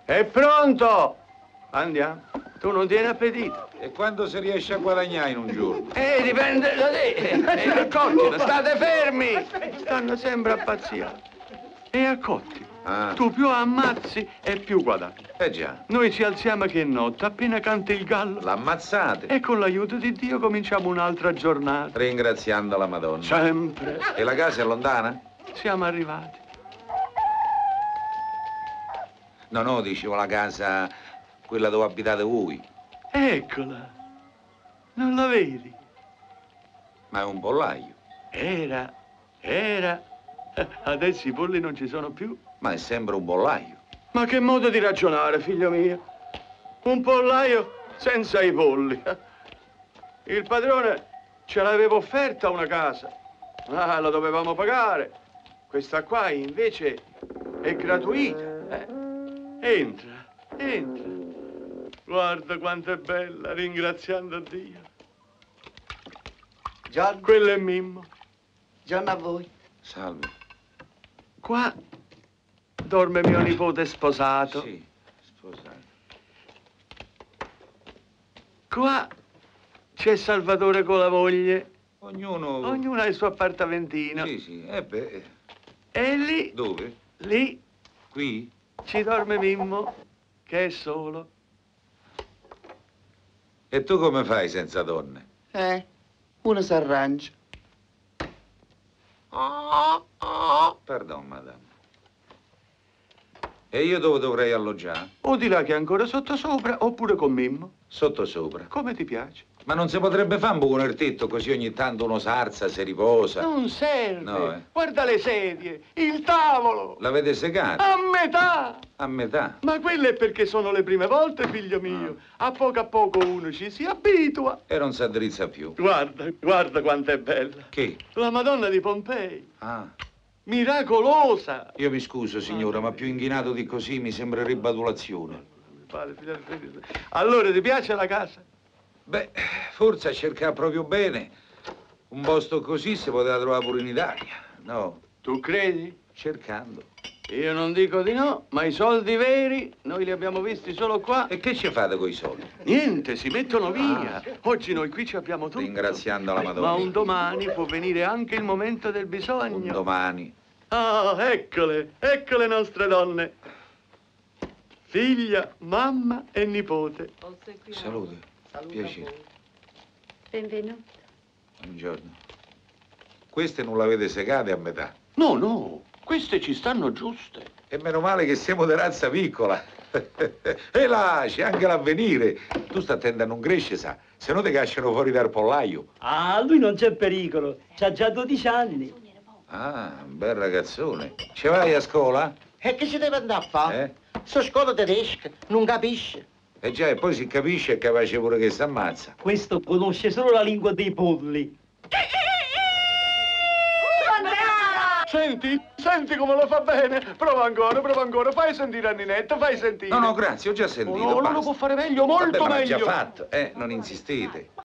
È pronto! Andiamo. Tu non tieni appetito. E quando si riesce a guadagnare in un giorno? Dipende da te. Accottino, state fermi! Stanno sempre a pazziare. E accotti. Ah. Tu più ammazzi e più guadagni. Eh già. Noi ci alziamo che notte, appena canta il gallo. L'ammazzate. E con l'aiuto di Dio cominciamo un'altra giornata. Ringraziando la Madonna. Sempre. E la casa è lontana? Siamo arrivati. No, dicevo la casa, quella dove abitate voi. Eccola. Non la vedi? Ma è un pollaio. Era. Adesso i polli non ci sono più. Ma è sempre un pollaio. Ma che modo di ragionare, figlio mio? Un pollaio senza i polli. Il padrone ce l'aveva offerta una casa. Ah, la dovevamo pagare. Questa qua invece è gratuita. Entra. Guarda quanto è bella, ringraziando Dio. Giorno. Quello è Mimmo. Giorno a voi. Salve. Qua dorme mio nipote sposato. Sì, sposato. Qua c'è Salvatore con la moglie. Ognuno ha il suo appartamentino. Sì. E lì, Dove? lì, Qui? ci dorme Mimmo, che è solo. E tu come fai senza donne? Uno si arrangia. Pardon, madame. E io dove dovrei alloggiare? O di là che è ancora sottosopra, oppure con Mimmo. Sottosopra. Come ti piace? Ma non si potrebbe fare un buco nel tetto, così ogni tanto uno s'alza, si riposa? Non serve. No, Guarda le sedie, il tavolo. L'avete segato? A metà. A metà. Ma quelle è perché sono le prime volte, figlio mio. A poco uno ci si abitua. E non si addrizza più. Guarda quanto è bella. Chi? La Madonna di Pompei. Ah. Miracolosa. Io mi scuso, signora, ma più inchinato di così mi sembrerebbe adulazione. Allora, ti piace la casa? Beh, forse a cercare proprio bene. Un posto così si poteva trovare pure in Italia, no? Tu credi? Cercando. Io non dico di no, ma i soldi veri noi li abbiamo visti solo qua. E che ci fate con i soldi? Niente, si mettono via. Oggi noi qui ci abbiamo tutto. Ringraziando la Madonna. Ma un domani può venire anche il momento del bisogno. Un domani. Ah, ecco le nostre donne. Figlia, mamma e nipote. Salute. Piacere. Benvenuto. Buongiorno. Queste non l'avete segate a metà? No, queste ci stanno giuste. E meno male che siamo di razza piccola. E là, c'è anche l'avvenire. Tu stai attento a non crescere, sa. Se no ti cacciano fuori dal pollaio. Ah, lui non c'è pericolo. C'ha già 12 anni. Ah, un bel ragazzone. Ci vai a scuola? E che ci deve andare a fare? Eh? So scuola tedesca, non capisce. E già, e poi si capisce è capace pure che si ammazza. Questo conosce solo la lingua dei polli. Senti come lo fa bene. Prova ancora. Fai sentire a Ninetta, fai sentire. No, grazie, ho già sentito. No, basta. lo può fare meglio, molto Vabbè, ma l'ha meglio. già fatto, non insistete.